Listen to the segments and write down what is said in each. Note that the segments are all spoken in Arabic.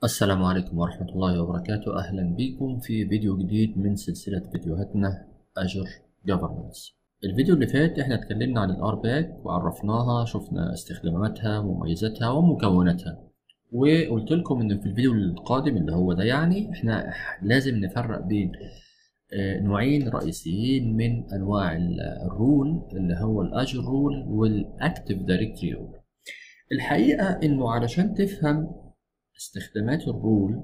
السلام عليكم ورحمة الله وبركاته. أهلا بكم في فيديو جديد من سلسلة فيديوهاتنا Azure Governance. الفيديو اللي فات احنا اتكلمنا عن الأرباك وعرفناها، شفنا استخداماتها ومميزاتها ومكوناتها، وقلت لكم ان في الفيديو القادم اللي هو ده يعني احنا لازم نفرق بين نوعين رئيسيين من انواع الرول، اللي هو الأجر رول والأكتيف دايركتري رول. الحقيقة انه علشان تفهم استخدامات الرول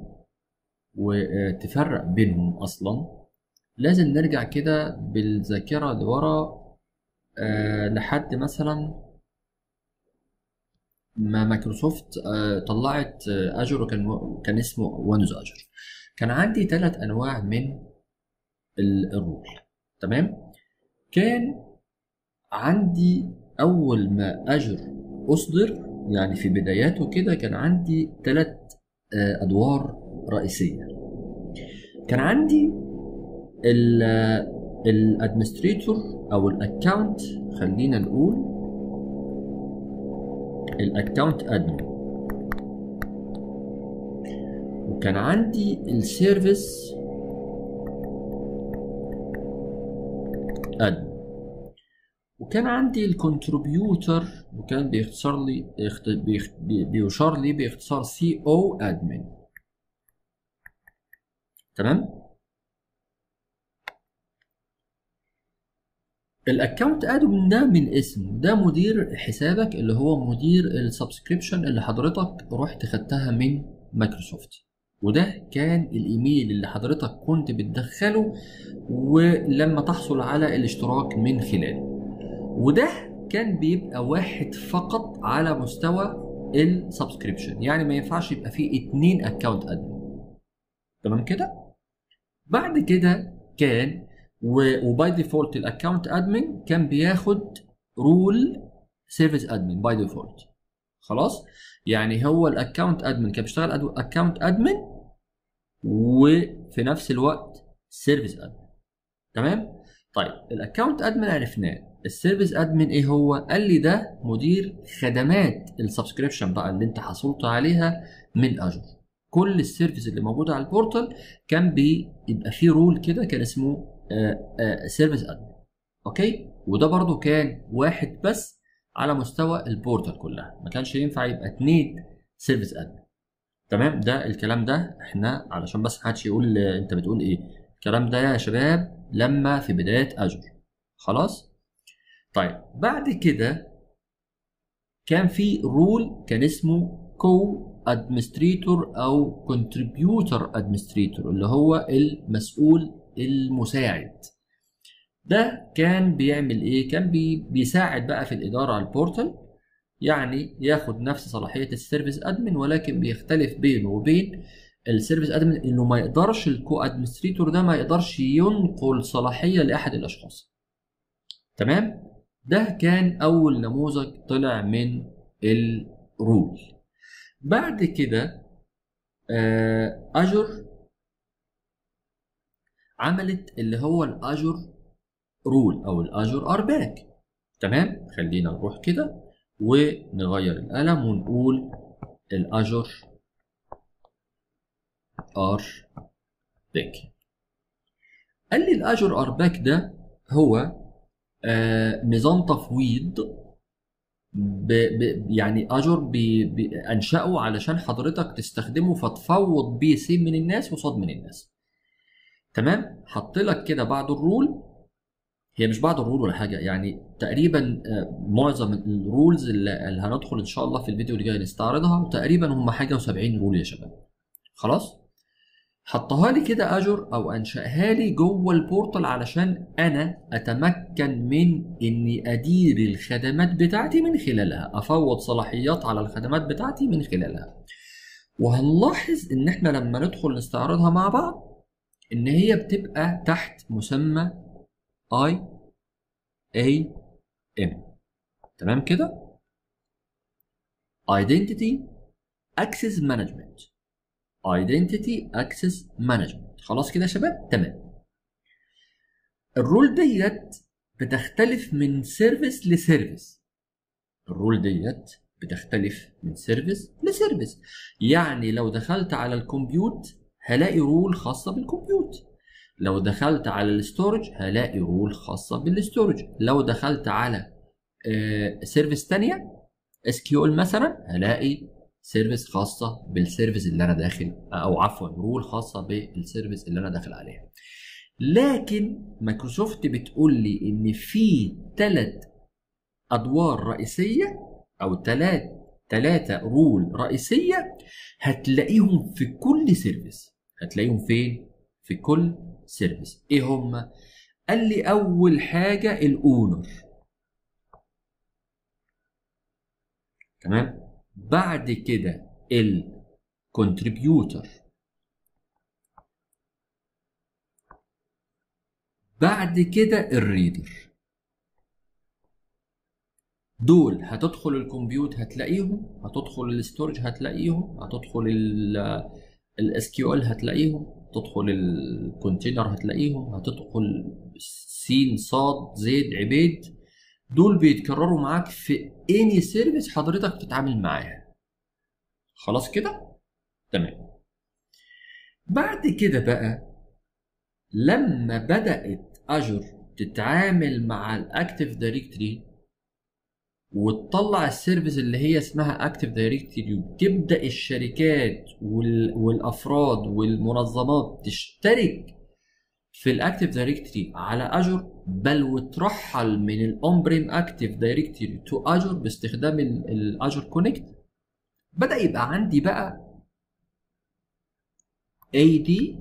وتفرق بينهم اصلا لازم نرجع كده بالذاكره لورا لحد مثلا ما مايكروسوفت طلعت اجر، وكان اسمه ويندوز اجر. كان عندي 3 انواع من الرول. تمام. كان عندي اول ما اجر اصدر، يعني في بداياته كده، كان عندي 3 ادوار رئيسيه. كان عندي الادمنستريتور او الاكونت، خلينا نقول الاكونت ادمن، وكان عندي السيرفيس ادمن، وكان عندي الكونتريبيوتر، وكان بيشار لي باختصار سي او ادمن. تمام. الاكونت ادمن ده من اسمه ده مدير حسابك، اللي هو مدير السبسكريبشن اللي حضرتك رحت خدتها من مايكروسوفت، وده كان الايميل اللي حضرتك كنت بتدخله ولما تحصل على الاشتراك من خلاله، وده كان بيبقى واحد فقط على مستوى السبسكريبشن، يعني ما ينفعش يبقى فيه 2 اكونت ادمن. تمام كده. بعد كده كان وباي ديفولت الاكونت ادمن كان بياخد رول سيرفيس ادمن باي ديفولت. خلاص، يعني هو الاكونت ادمن كان بيشتغل اكونت ادمن وفي نفس الوقت سيرفيس ادمن. تمام. طيب الاكونت ادمن عرفناه. السيرفيس ادمن ايه هو؟ قال لي ده مدير خدمات السبسكريبشن بقى اللي انت حصلت عليها من اجر. كل السيرفيس اللي موجوده على البورتال كان بيبقى فيه رول كده كان اسمه سيرفيس ادمن. اوكي. وده برضو كان واحد بس على مستوى البورتال كلها، ما كانش ينفع يبقى 2 سيرفيس ادمن. تمام. ده الكلام ده احنا علشان بس محدش يقول انت بتقول ايه، الكلام ده يا شباب لما في بدايه اجر. خلاص. طيب بعد كده كان في رول كان اسمه كو ادمنستريتور او كونتريبيوتور ادمنستريتور، اللي هو المسؤول المساعد. ده كان بيعمل ايه؟ كان بيساعد بقى في الاداره على البورتال، يعني ياخد نفس صلاحيه السيرفيس ادمن، ولكن بيختلف بينه وبين السيرفيس ادمن انه ما يقدرش، الكو ادمنستريتور ده ما يقدرش ينقل صلاحيه لاحد الاشخاص. تمام. ده كان اول نموذج طلع من الرول. بعد كده اجر عملت اللي هو الاجر رول او الاجر ارباك. تمام. خلينا نروح كده ونغير القلم ونقول الاجر ارباك. قال لي الاجر ارباك ده هو نظام تفويض، يعني اجر انشأه علشان حضرتك تستخدمه فتفوض بيه سين من الناس وصاد من الناس. تمام. حط لك كده بعد الرول، هي مش بعد الرول ولا حاجه، يعني تقريبا معظم الرولز اللي هندخل ان شاء الله في الفيديو اللي جاي نستعرضها تقريبا هم حاجه و70 رول يا شباب. خلاص. حطها لي كده اجر او انشأها لي جوه البورتال علشان انا اتمكن من اني ادير الخدمات بتاعتي من خلالها، افوض صلاحيات على الخدمات بتاعتي من خلالها. وهنلاحظ ان احنا لما ندخل نستعرضها مع بعض ان هي بتبقى تحت مسمى IAM. تمام كده. Identity Access Management. Identity Access Management. خلاص كده يا شباب. تمام. الرول ديت بتختلف من سيرفيس لسيرفيس. الرول ديت بتختلف من سيرفيس لسيرفيس. يعني لو دخلت على الكمبيوت هلاقي رول خاصة بالكمبيوت، لو دخلت على الستورج هلاقي رول خاصة بالستورج، لو دخلت على سيرفيس تانية SQL مثلا هلاقي سيرفيس خاصة بالسيرفيس اللي أنا داخل، أو عفوا رول خاصة بالسيرفيس اللي أنا داخل عليها. لكن مايكروسوفت بتقول لي إن في 3 أدوار رئيسية أو 3 رول رئيسية هتلاقيهم في كل سيرفيس. هتلاقيهم فين؟ في كل سيرفيس. إيه هما؟ قال لي أول حاجة الأونر، تمام؟ بعد كده الكونتريبيوتر، بعد كده الريدر. دول هتدخل الكمبيوت هتلاقيهم، هتدخل الستورج هتلاقيهم، هتدخل الاس كيو ال هتلاقيهم، تدخل الكونتينر هتلاقيهم، هتدخل سين صاد زيد عبيد. دول بيتكرروا معاك في اني سيرفيس حضرتك بتتعامل معاها. خلاص كده؟ تمام. بعد كده بقى لما بدأت اجر تتعامل مع الاكتيف دايركتري وتطلع السيرفيس اللي هي اسمها اكتيف دايركتري، وتبدا الشركات والافراد والمنظمات تشترك في الاكتيف دايركتري على اجر، بل وترحل من الاون بريم اكتيف دايركتري تو اجر باستخدام الاجر كونكت. بدا يبقى عندي بقى AD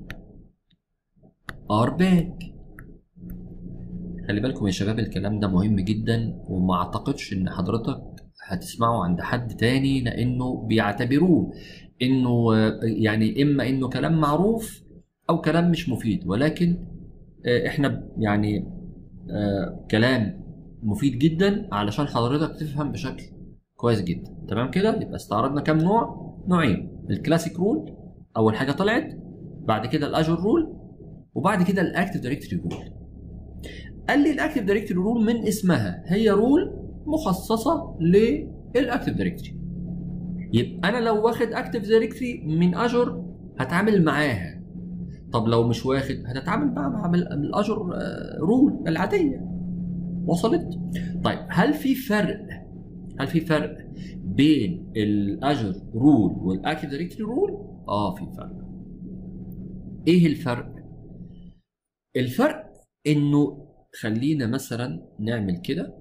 RBAC. خلي بالكم يا شباب الكلام ده مهم جدا، وما اعتقدش ان حضرتك هتسمعه عند حد تاني، لانه بيعتبروه انه يعني اما انه كلام معروف او كلام مش مفيد، ولكن احنا يعني كلام مفيد جدا علشان حضرتك تفهم بشكل كويس جدا. تمام كده؟ يبقى استعرضنا كام نوع؟ نوعين: الكلاسيك رول اول حاجه طلعت، بعد كده الاجر رول، وبعد كده الاكتيف دايركتري رول. قال لي الاكتيف دايركتري رول من اسمها هي رول مخصصه للاكتيف دايركتري. يبقى انا لو واخد اكتيف دايركتري من اجر هتعامل معاها. طب لو مش واخد هتتعامل مع الاجر رول العاديه. وصلت؟ طيب هل في فرق بين الاجر رول والاكتيف دايركتري رول؟ في فرق. ايه الفرق؟ الفرق انه خلينا مثلا نعمل كده،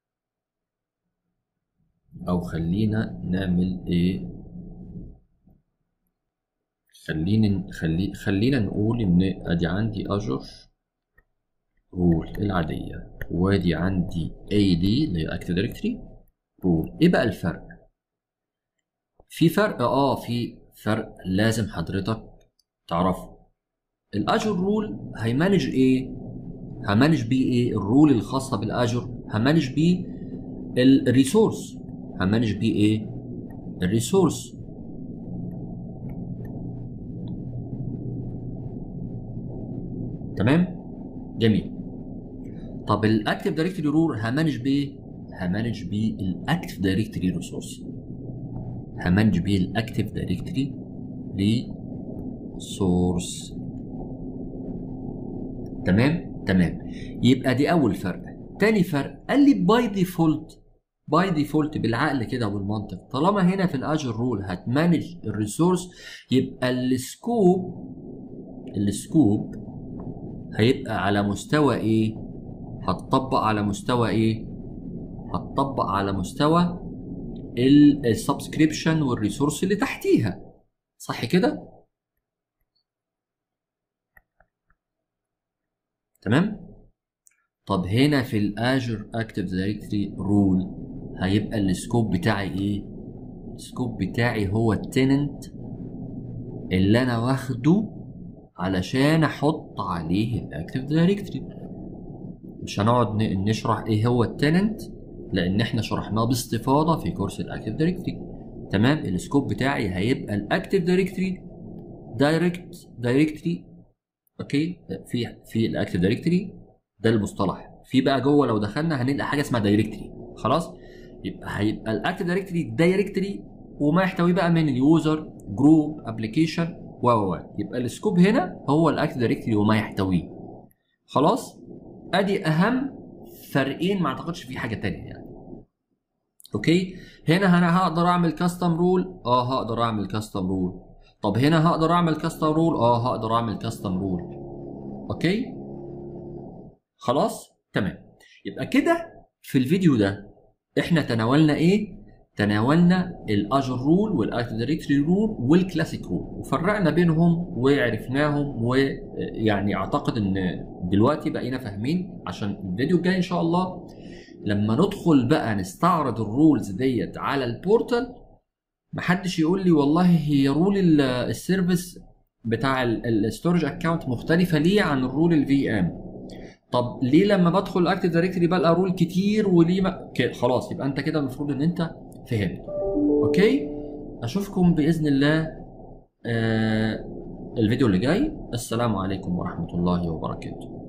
او خلينا نعمل ايه، خلينا نقول ان ادي عندي اجر رول العاديه، وادي عندي AD اللي هي اكتيف دايركتري رول. ايه بقى الفرق؟ في فرق في فرق لازم حضرتك تعرفه. الاجر رول هيمانج ايه؟ همانج بيه ايه؟ الرول الخاصه بالاجر همانج بيه الريسورس. همانج بيه ايه؟ الريسورس. تمام؟ جميل. طب الاكتيف دايركتري رول همانج بيه الاكتيف دايركتري ريسورس. همانج بيه الاكتيف دايركتري ريسورس. تمام؟ يبقى دي اول فرق. تاني فرق قال لي باي ديفولت بالعقل كده وبالمنطق، طالما هنا في الاجر رول هتمانج الريسورس، يبقى السكوب هيبقى على مستوى ايه؟ هتطبق على مستوى السبسكريبشن والريسورس اللي تحتيها. صح كده؟ تمام؟ طب هنا في الاجر اكتيف دايركتري رول هيبقى السكوب بتاعي ايه؟ السكوب بتاعي هو التننت اللي انا واخده علشان احط عليه الاكتيف دايركتري. مش هنقعد نشرح ايه هو التننت لان احنا شرحناه باستفاضه في كورس الاكتيف دايركتري. تمام؟ السكوب بتاعي هيبقى الاكتيف دايركتري. اوكي، في الاكتيف دايركتري ده المصطلح. في بقى جوه لو دخلنا هنلاقي حاجه اسمها دايركتري. خلاص؟ يبقى هيبقى الاكتيف دايركتوري دايركتوري وما يحتويه بقى من اليوزر جروب ابلكيشن يبقى السكوب هنا هو الاكتيف دايركتوري وما يحتويه. خلاص، ادي اهم فرقين، ما اعتقدش في حاجه تانية يعني. اوكي، هنا انا هقدر اعمل كاستم رول، هقدر اعمل كاستم رول. طب هنا هقدر اعمل كاستم رول، هقدر اعمل كاستم رول. اوكي خلاص تمام. يبقى كده في الفيديو ده احنا تناولنا ايه؟ تناولنا الاجر رول والاكتيف دايركتوري رول والكلاسيك رول، وفرقنا بينهم وعرفناهم، ويعني اعتقد ان دلوقتي بقينا فاهمين، عشان الفيديو الجاي ان شاء الله لما ندخل بقى نستعرض الرولز ديت على البورتال، محدش يقول لي والله هي رول السيرفيس بتاع الستورج اكونت مختلفه ليه عن الرول الفي ام. طب ليه لما بدخل الاكتيف دايركتوري بلقى رول كتير وليه خلاص، يبقى انت كده المفروض ان انت فهمت. اوكي، اشوفكم باذن الله الفيديو اللي جاي. السلام عليكم ورحمه الله وبركاته.